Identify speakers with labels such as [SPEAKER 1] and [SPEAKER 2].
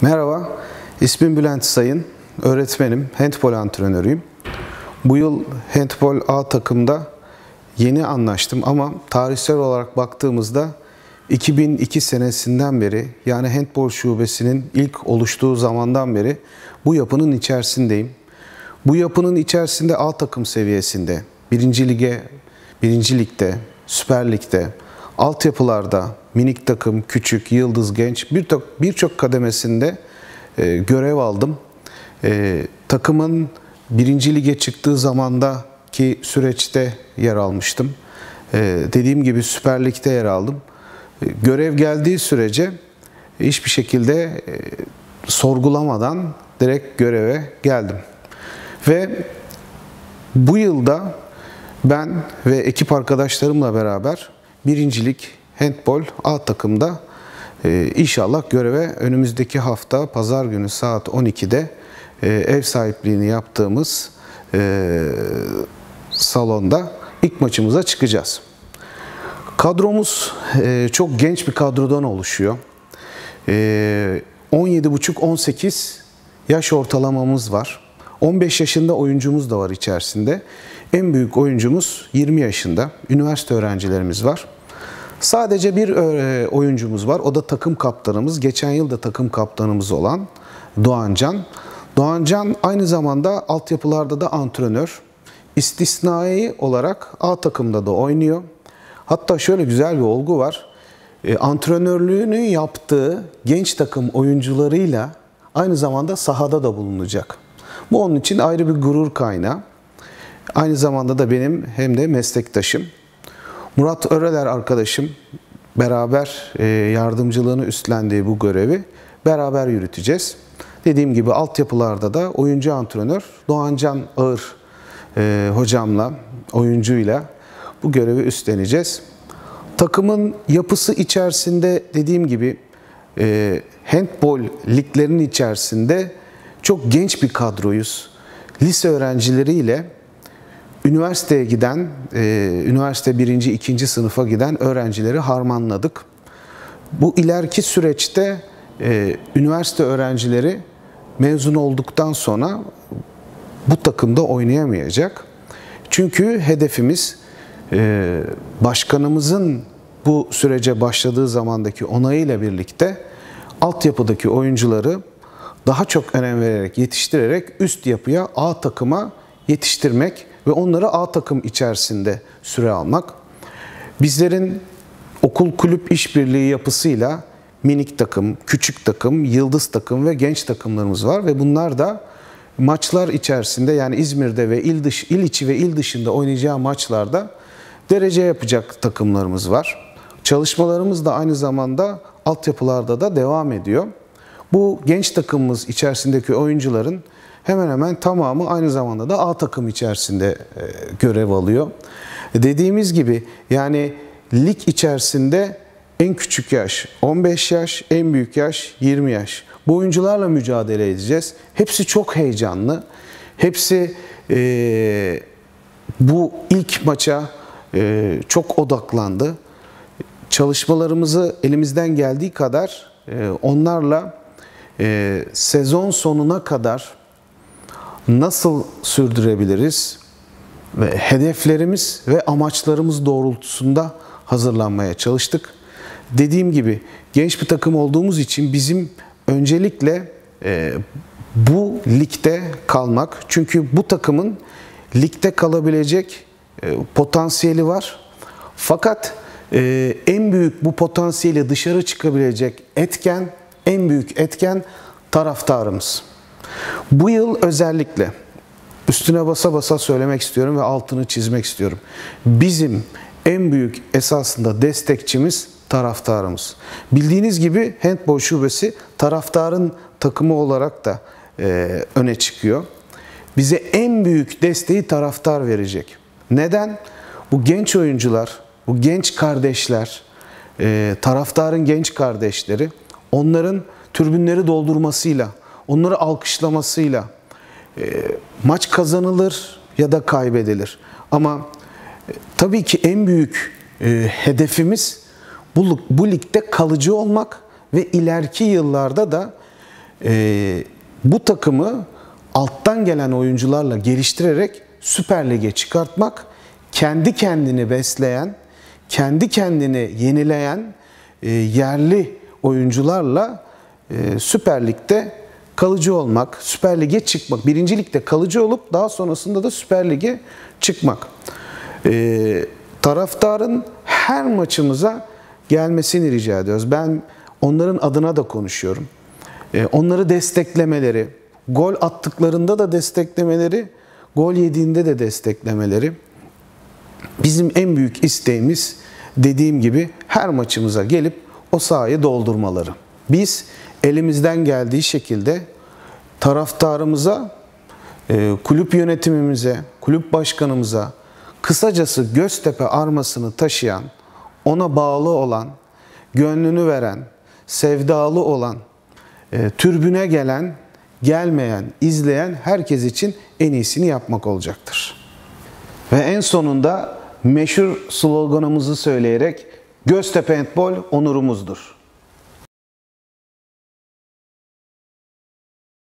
[SPEAKER 1] Merhaba, ismim Bülent Sayın, öğretmenim, handbol antrenörüyüm. Bu yıl handbol A takımda yeni anlaştım ama tarihsel olarak baktığımızda 2002 senesinden beri, yani handbol şubesinin ilk oluştuğu zamandan beri bu yapının içerisindeyim. Bu yapının içerisinde A takım seviyesinde, 1. Lige, 1. Lig'de, Süper Lig'de, altyapılarda, minik takım, küçük, yıldız, genç birçok kademesinde görev aldım. Takımın 1. Lige çıktığı zamandaki süreçte yer almıştım. Dediğim gibi Süper Lig'de yer aldım. Görev geldiği sürece hiçbir şekilde sorgulamadan direkt göreve geldim. Ve bu yılda ben ve ekip arkadaşlarımla beraber 1. Lig handbol A takımda inşallah göreve önümüzdeki hafta Pazar günü saat 12'de ev sahipliğini yaptığımız salonda ilk maçımıza çıkacağız. Kadromuz çok genç bir kadrodan oluşuyor. 17,5-18 yaş ortalamamız var. 15 yaşında oyuncumuz da var içerisinde. En büyük oyuncumuz 20 yaşında. Üniversite öğrencilerimiz var. Sadece bir oyuncumuz var. O da takım kaptanımız. Geçen yıl da takım kaptanımız olan Doğancan. Doğancan aynı zamanda altyapılarda da antrenör. İstisnai olarak A takımda da oynuyor. Hatta şöyle güzel bir olgu var. Antrenörlüğünü yaptığı genç takım oyuncularıyla aynı zamanda sahada da bulunacak. Bu onun için ayrı bir gurur kaynağı. Aynı zamanda da benim hem de meslektaşım. Murat Öreler arkadaşım beraber yardımcılığını üstlendiği bu görevi beraber yürüteceğiz. Dediğim gibi altyapılarda da oyuncu antrenör Doğancan Ağır hocamla, oyuncuyla bu görevi üstleneceğiz. Takımın yapısı içerisinde dediğim gibi handbol liglerinin içerisinde çok genç bir kadroyuz. Lise öğrencileriyle üniversiteye giden, üniversite 1. 2. sınıfa giden öğrencileri harmanladık. Bu ileriki süreçte üniversite öğrencileri mezun olduktan sonra bu takımda oynayamayacak. Çünkü hedefimiz başkanımızın bu sürece başladığı zamandaki onayıyla birlikte altyapıdaki oyuncuları daha çok önem vererek, yetiştirerek üst yapıya A takıma yetiştirmek ve onları A takım içerisinde süre almak. Bizlerin okul kulüp işbirliği yapısıyla minik takım, küçük takım, yıldız takım ve genç takımlarımız var ve bunlar da maçlar içerisinde, yani İzmir'de ve il içi ve il dışında oynayacağı maçlarda derece yapacak takımlarımız var. Çalışmalarımız da aynı zamanda altyapılarda da devam ediyor. Bu genç takımımız içerisindeki oyuncuların hemen hemen tamamı aynı zamanda da A takım içerisinde görev alıyor. Dediğimiz gibi yani lig içerisinde en küçük yaş 15 yaş, en büyük yaş 20 yaş. Bu oyuncularla mücadele edeceğiz. Hepsi çok heyecanlı. Hepsi bu ilk maça çok odaklandı. Çalışmalarımızı elimizden geldiği kadar onlarla sezon sonuna kadar nasıl sürdürebiliriz ve hedeflerimiz ve amaçlarımız doğrultusunda hazırlanmaya çalıştık. Dediğim gibi genç bir takım olduğumuz için bizim öncelikle bu ligde kalmak. Çünkü bu takımın ligde kalabilecek potansiyeli var. Fakat en büyük bu potansiyeli dışarı çıkabilecek etken, en büyük etken taraftarımız. Bu yıl özellikle üstüne basa basa söylemek istiyorum ve altını çizmek istiyorum. Bizim en büyük esasında destekçimiz taraftarımız. Bildiğiniz gibi handbol şubesi taraftarın takımı olarak da öne çıkıyor. Bize en büyük desteği taraftar verecek. Neden? Bu genç oyuncular, bu genç kardeşler, taraftarın genç kardeşleri, onların tribünleri doldurmasıyla, onları alkışlamasıyla maç kazanılır ya da kaybedilir. Ama tabii ki en büyük hedefimiz bu ligde kalıcı olmak ve ileriki yıllarda da bu takımı alttan gelen oyuncularla geliştirerek Süper Lig'e çıkartmak, kendi kendini besleyen, kendi kendini yenileyen yerli oyuncularla Süper Lig'de kalıcı olmak, Süper Lig'e çıkmak, 1. Lig'de kalıcı olup daha sonrasında da Süper Lig'e çıkmak. Taraftarın her maçımıza gelmesini rica ediyoruz. Ben onların adına da konuşuyorum. Onları desteklemeleri, gol attıklarında da desteklemeleri, gol yediğinde de desteklemeleri. Bizim en büyük isteğimiz, dediğim gibi, her maçımıza gelip o sahayı doldurmaları. Biz elimizden geldiği şekilde taraftarımıza, kulüp yönetimimize, kulüp başkanımıza, kısacası Göztepe armasını taşıyan, ona bağlı olan, gönlünü veren, sevdalı olan, tribüne gelen, gelmeyen, izleyen herkes için en iyisini yapmak olacaktır. Ve en sonunda meşhur sloganımızı söyleyerek, Göztepe Handball onurumuzdur.